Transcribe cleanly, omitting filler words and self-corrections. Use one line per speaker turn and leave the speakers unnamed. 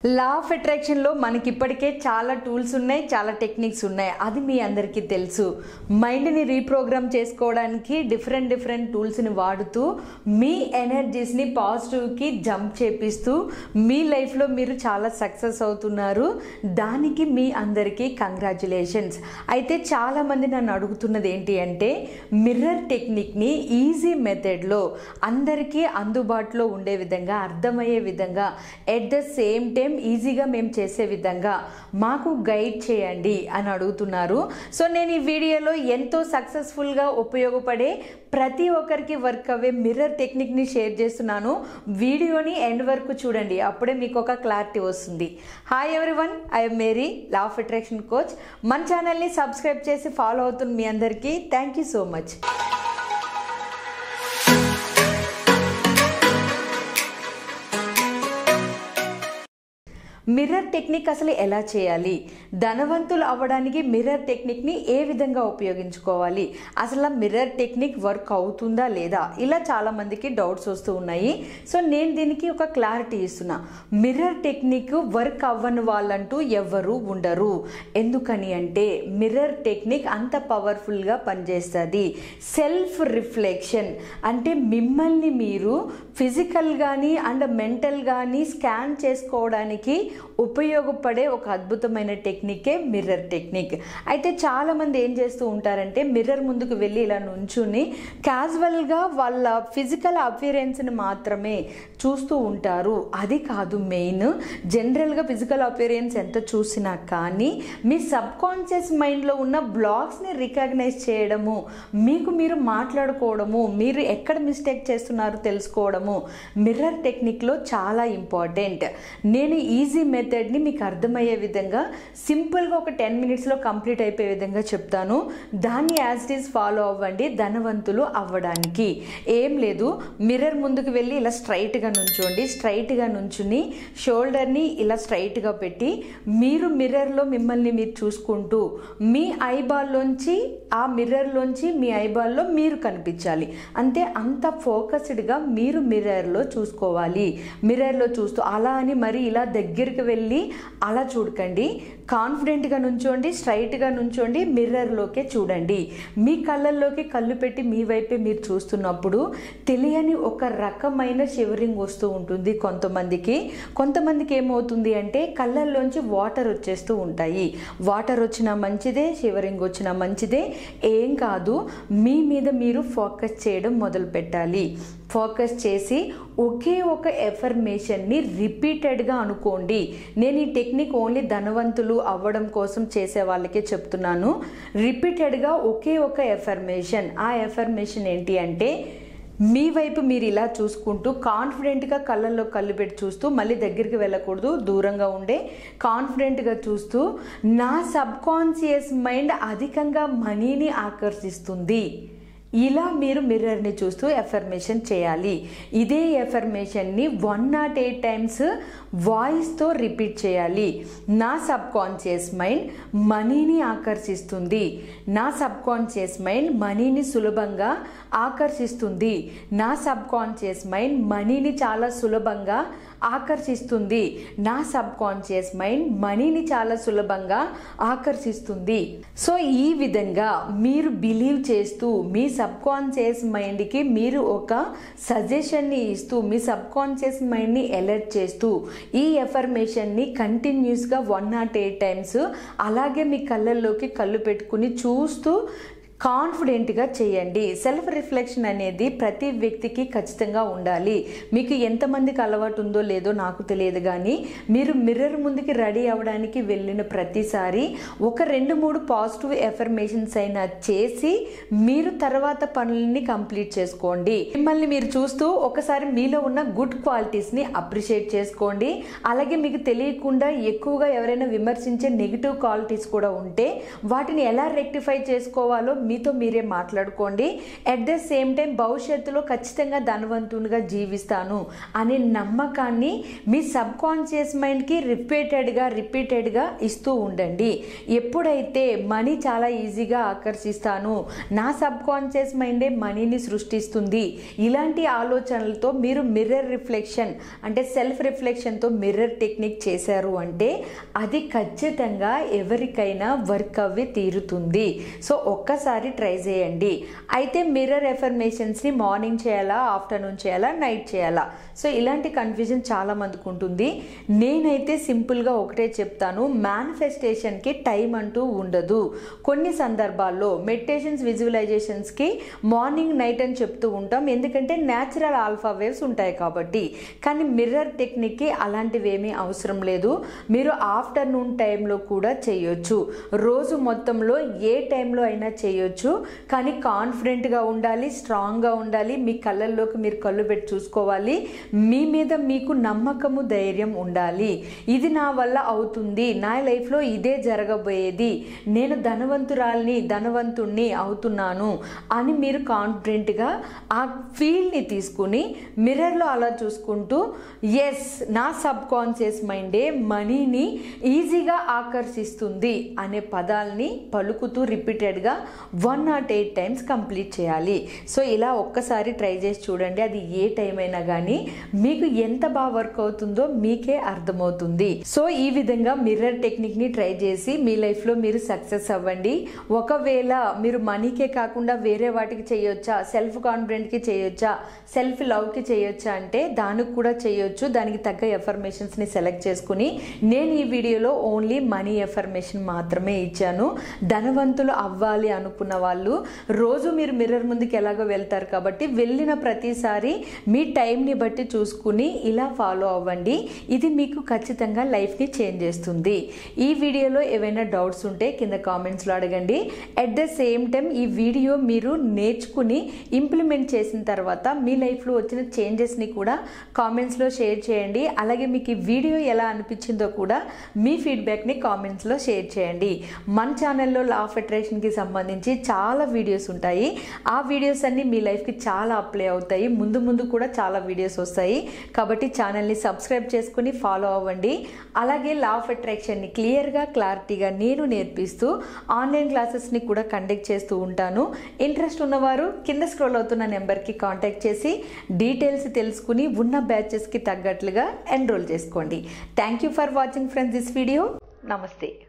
Law of అట్రాక్షన్లో మనకి ఇప్పటికే చాలా టూల్స్ ఉన్నాయి, చాలా టెక్నిక్స్ ఉన్నాయి. అది మీ అందరికీ తెలుసు. మైండ్ని రీప్రోగ్రామ్ చేసుకోవడానికి డిఫరెంట్ టూల్స్ని వాడుతూ మీ ఎనర్జీస్ని పాజిటివ్కి జంప్ చేపిస్తూ మీ లైఫ్లో మీరు చాలా సక్సెస్ అవుతున్నారు. దానికి మీ అందరికీ కంగ్రాచ్యులేషన్స్. అయితే చాలామంది నన్ను అడుగుతున్నది ఏంటి అంటే, మిర్రర్ టెక్నిక్ని ఈజీ మెథడ్లో అందరికీ అందుబాటులో ఉండే విధంగా, అర్థమయ్యే విధంగా, ఎట్ ద సేమ్ టైం ఈజీగా మేము చేసే విధంగా మాకు గైడ్ చేయండి అని అడుగుతున్నారు. సో నేను ఈ వీడియోలో ఎంతో సక్సెస్ఫుల్గా ఉపయోగపడే ప్రతి ఒక్కరికి వర్క్ అవ్వే మిర్రర్ టెక్నిక్ని షేర్ చేస్తున్నాను. వీడియోని ఎండ్ వరకు చూడండి, అప్పుడే మీకు ఒక క్లారిటీ వస్తుంది. Hi everyone, I'm Mary, law of attraction coach. మన ఛానల్ని సబ్స్క్రైబ్ చేసి ఫాలో అవుతున్న మీ అందరికీ thank you so much. Mirror technique అసలు ఎలా చేయాలి, ధనవంతులు అవ్వడానికి మిర్రర్ టెక్నిక్ని ఏ విధంగా ఉపయోగించుకోవాలి, అసలు మిర్రర్ టెక్నిక్ వర్క్ అవుతుందా లేదా, ఇలా చాలామందికి డౌట్స్ వస్తూ ఉన్నాయి. సో నేను దీనికి ఒక క్లారిటీ ఇస్తున్నా. మిర్రర్ టెక్నిక్ వర్క్ అవ్వని వాళ్ళంటూ ఎవరు ఉండరు. ఎందుకని అంటే మిర్రర్ టెక్నిక్ అంత పవర్ఫుల్గా పనిచేస్తుంది. సెల్ఫ్ రిఫ్లెక్షన్ అంటే మిమ్మల్ని మీరు ఫిజికల్ కానీ అండ్ మెంటల్ కానీ స్కాన్ చేసుకోవడానికి ఉపయోగపడే ఒక అద్భుతమైన టెక్నికే మిర్రర్ టెక్నిక్. అయితే చాలామంది ఏం చేస్తూ ఉంటారంటే, మిర్రర్ ముందుకు వెళ్ళి ఇలా నుంచుని క్యాజువల్గా వాళ్ళ ఫిజికల్ అపియరెన్స్ని మాత్రమే చూస్తూ ఉంటారు. అది కాదు మెయిన్. జనరల్గా ఫిజికల్ అపియరెన్స్ ఎంత చూసినా కానీ మీ సబ్ కాన్షియస్ మైండ్లో ఉన్న బ్లాక్స్ని రికగ్నైజ్ చేయడము, మీకు మీరు మాట్లాడుకోవడము, మీరు ఎక్కడ మిస్టేక్ చేస్తున్నారో తెలుసుకోవడము మిర్రర్ టెక్నిక్లో చాలా ఇంపార్టెంట్. నేను ఈజీ మెథడ్ని మీకు అర్థమయ్యే విధంగా సింపుల్గా ఒక 10 minutesలో కంప్లీట్ అయిపోయే విధంగా చెప్తాను. దాన్ని యాజ్ ఇట్ ఈజ్ ఫాలో అవ్వండి ధనవంతులు అవ్వడానికి. ఏం లేదు, మిర్రర్ ముందుకు వెళ్ళి ఇలా స్ట్రైట్గా నుంచోండి. స్ట్రైట్గా నుంచుని షోల్డర్ని ఇలా స్ట్రైట్గా పెట్టి మీరు మిర్రర్లో మిమ్మల్ని మీరు చూసుకుంటూ మీ ఐబాల్లోంచి ఆ మిర్రర్లోంచి మీ ఐబాల్లో మీరు కనిపించాలి. అంతే, అంత ఫోకస్డ్గా మీరు మిర్రర్లో చూసుకోవాలి. మిర్రర్లో చూస్తూ అలా అని మరి ఇలా దగ్గరికి వెళ్ళి అలా చూడకండి. కాన్ఫిడెంట్గా నుంచోండి, స్ట్రైట్గా నుంచోండి, మిర్రర్లోకే చూడండి. మీ కళ్ళల్లోకి కళ్ళు పెట్టి మీ వైపే మీరు చూస్తున్నప్పుడు తెలియని ఒక రకమైన షివరింగ్ వస్తూ ఉంటుంది కొంతమందికి ఏమవుతుంది అంటే కళ్ళల్లోంచి వాటర్ వచ్చేస్తూ ఉంటాయి. వాటర్ వచ్చినా మంచిదే, షివరింగ్ వచ్చినా మంచిదే, ఏం కాదు. మీ మీద మీరు ఫోకస్ చేయడం మొదలు పెట్టాలి. ఫోకస్ చేసి ఒకే ఒక ఎఫర్మేషన్ని రిపీటెడ్గా అనుకోండి. నేను ఈ టెక్నిక్ ఓన్లీ ధనవంతులు అవ్వడం కోసం చేసే వాళ్ళకే చెప్తున్నాను. రిపీటెడ్గా ఒకే ఒక ఎఫర్మేషన్. ఆ ఎఫర్మేషన్ ఏంటి అంటే, మీ వైపు మీరు ఇలా చూసుకుంటూ కాన్ఫిడెంట్గా కళ్ళల్లో కళ్ళు పెట్టి చూస్తూ, మళ్ళీ దగ్గరికి వెళ్ళకూడదు, దూరంగా ఉండే కాన్ఫిడెంట్గా చూస్తూ, నా సబ్ కాన్షియస్ మైండ్ అధికంగా మనీని ఆకర్షిస్తుంది. ఇలా మీరు మిర్రర్ని చూస్తూ ఎఫర్మేషన్ చేయాలి. ఇదే ఎఫర్మేషన్ని 108 times వాయిస్తో రిపీట్ చేయాలి. నా సబ్ కాన్షియస్ మైండ్ మనీని ఆకర్షిస్తుంది. నా సబ్ కాన్షియస్ మైండ్ మనీని సులభంగా ఆకర్షిస్తుంది. నా సబ్ కాన్షియస్ మైండ్ మనీని చాలా సులభంగా ఆకర్షిస్తుంది. నా సబ్ కాన్షియస్ మైండ్ మనీని చాలా సులభంగా ఆకర్షిస్తుంది. సో ఈ విధంగా మీరు బిలీవ్ చేస్తూ మీ సబ్ కాన్షియస్ మైండ్కి మీరు ఒక సజెషన్ని ఇస్తూ మీ సబ్ కాన్షియస్ మైండ్ని అలర్ట్ చేస్తూ ఈ ఎఫర్మేషన్ని కంటిన్యూస్గా 108 times అలాగే మీ కళ్ళల్లోకి కళ్ళు పెట్టుకుని చూస్తూ కాన్ఫిడెంట్గా చేయండి. సెల్ఫ్ రిఫ్లెక్షన్ అనేది ప్రతి వ్యక్తికి ఖచ్చితంగా ఉండాలి. మీకు ఎంతమందికి అలవాటు ఉందో లేదో నాకు తెలియదు, కానీ మీరు మిర్రర్ ముందుకి రెడీ అవ్వడానికి వెళ్ళిన ప్రతిసారి ఒక 2-3 పాజిటివ్ ఎఫర్మేషన్స్ అయినా చేసి మీరు తర్వాత పనులని కంప్లీట్ చేసుకోండి. మిమ్మల్ని మీరు చూస్తూ ఒకసారి మీలో ఉన్న గుడ్ క్వాలిటీస్ని అప్రిషియేట్ చేసుకోండి. అలాగే మీకు తెలియకుండా ఎక్కువగా ఎవరైనా విమర్శించే నెగిటివ్ క్వాలిటీస్ కూడా ఉంటే వాటిని ఎలా రెక్టిఫై చేసుకోవాలో మీతో మీరే మాట్లాడుకోండి. అట్ ద సేమ్ టైం భవిష్యత్తులో ఖచ్చితంగా ధనవంతునిగా జీవిస్తాను అనే నమ్మకాన్ని మీ సబ్ కాన్షియస్ మైండ్కి రిపీటెడ్గా ఇస్తూ ఉండండి. ఎప్పుడైతే మనీ చాలా ఈజీగా ఆకర్షిస్తాను, నా సబ్ కాన్షియస్ మైండే మనీని సృష్టిస్తుంది, ఇలాంటి ఆలోచనలతో మీరు మిర్రర్ రిఫ్లెక్షన్ అంటే సెల్ఫ్ రిఫ్లెక్షన్తో మిర్రర్ టెక్నిక్ చేశారు అంటే అది ఖచ్చితంగా ఎవరికైనా వర్క్ అవ్వి తీరుతుంది. సో ఒక్కసారి ట్రై చేయండి. అయితే మిర్రర్ ఎఫర్మేషన్స్ని మార్నింగ్ చేయాలా, ఆఫ్టర్నూన్ చేయాలా, నైట్ చేయాలా? సో ఇలాంటి కన్ఫ్యూజన్ చాలా మందికి ఉంటుంది. నేనైతే సింపుల్గా ఒకటే చెప్తాను, మేనిఫెస్టేషన్కి టైం అంటూ ఉండదు. కొన్ని సందర్భాల్లో మెడిటేషన్స్, విజువలైజేషన్స్కి మార్నింగ్ నైట్ అని చెప్తూ ఉంటాం, ఎందుకంటే న్యాచురల్ ఆల్ఫా వేవ్స్ ఉంటాయి కాబట్టి. కానీ మిర్రర్ టెక్నిక్కి అలాంటివి ఏమీ అవసరం లేదు. మీరు ఆఫ్టర్నూన్ టైంలో కూడా చేయొచ్చు, రోజు మొత్తంలో ఏ టైంలో అయినా చేయొచ్చు. కానీ కాన్ఫిడెంట్గా ఉండాలి, స్ట్రాంగ్గా ఉండాలి, మీ కళ్ళల్లోకి మీరు కళ్ళు పెట్టి చూసుకోవాలి, మీ మీద మీకు నమ్మకము, ధైర్యం ఉండాలి. ఇది నా వల్ల అవుతుంది, నా లైఫ్లో ఇదే జరగబోయేది, నేను ధనవంతుణ్ణి అవుతున్నాను అని మీరు కాన్ఫిడెంట్గా ఆ ఫీల్ని తీసుకుని మిర్రర్లో అలా చూసుకుంటూ ఎస్ నా సబ్ కాన్షియస్ మైండే మనీని ఈజీగా ఆకర్షిస్తుంది అనే పదాలని పలుకుతూ రిపీటెడ్గా 108 టైమ్స్ కంప్లీట్ చేయాలి. సో ఇలా ఒక్కసారి ట్రై చేసి చూడండి. అది ఏ టైం అయినా కానీ మీకు ఎంత బాగా వర్క్ అవుతుందో మీకే అర్థమవుతుంది. సో ఈ విధంగా మిర్రర్ టెక్నిక్ని ట్రై చేసి మీ లైఫ్లో మీరు సక్సెస్ అవ్వండి. ఒకవేళ మీరు మనీకే కాకుండా వేరే వాటికి చేయొచ్చా, సెల్ఫ్ కాన్ఫిడెంట్కి చేయొచ్చా, సెల్ఫ్ లవ్కి చేయొచ్చా అంటే దానికి కూడా చేయొచ్చు. దానికి తగ్గ ఎఫర్మేషన్స్ని సెలెక్ట్ చేసుకుని నేను ఈ వీడియోలో ఓన్లీ మనీ ఎఫర్మేషన్ మాత్రమే ఇచ్చాను. ధనవంతులు అవ్వాలి అనుకున్న వాళ్ళు రోజు మీరు మిర్రర్ ముందుకు ఎలాగో వెళ్తారు కాబట్టి వెళ్ళిన ప్రతిసారి మీ టైంని బట్టి చూసుకుని ఇలా ఫాలో అవ్వండి. ఇది మీకు ఖచ్చితంగా లైఫ్ని చేంజ్ చేస్తుంది. ఈ వీడియోలో ఏవైనా డౌట్స్ ఉంటే కింద కామెంట్స్లో అడగండి. అట్ ద సేమ్ టైం ఈ వీడియో మీరు నేర్చుకుని ఇంప్లిమెంట్ చేసిన తర్వాత మీ లైఫ్లో వచ్చిన చేంజెస్ని కూడా కామెంట్స్లో షేర్ చేయండి. అలాగే మీకు ఈ వీడియో ఎలా అనిపించిందో కూడా మీ ఫీడ్బ్యాక్ని కామెంట్స్లో షేర్ చేయండి. మన ఛానల్లో లా ఆఫ్ అట్రాక్షన్కి సంబంధించి చాలా వీడియోస్ ఉంటాయి. ఆ వీడియోస్ అన్నీ మీ లైఫ్కి చాలా అప్లై అవుతాయి. ముందు కూడా చాలా వీడియోస్ వస్తాయి కాబట్టి ఛానల్ని సబ్స్క్రైబ్ చేసుకుని ఫాలో అవ్వండి. అలాగే లా ఆఫ్ అట్రాక్షన్ని క్లారిటీగా నేను నేర్పిస్తూ ఆన్లైన్ క్లాసెస్ని కూడా కండక్ట్ చేస్తూ ఉంటాను. ఇంట్రెస్ట్ ఉన్నవారు కింద స్క్రోల్ అవుతున్న నెంబర్కి కాంటాక్ట్ చేసి డీటెయిల్స్ తెలుసుకుని ఉన్న బ్యాచెస్కి తగ్గట్లుగా ఎన్రోల్ చేసుకోండి. Thank you for watching friends this video. నమస్తే.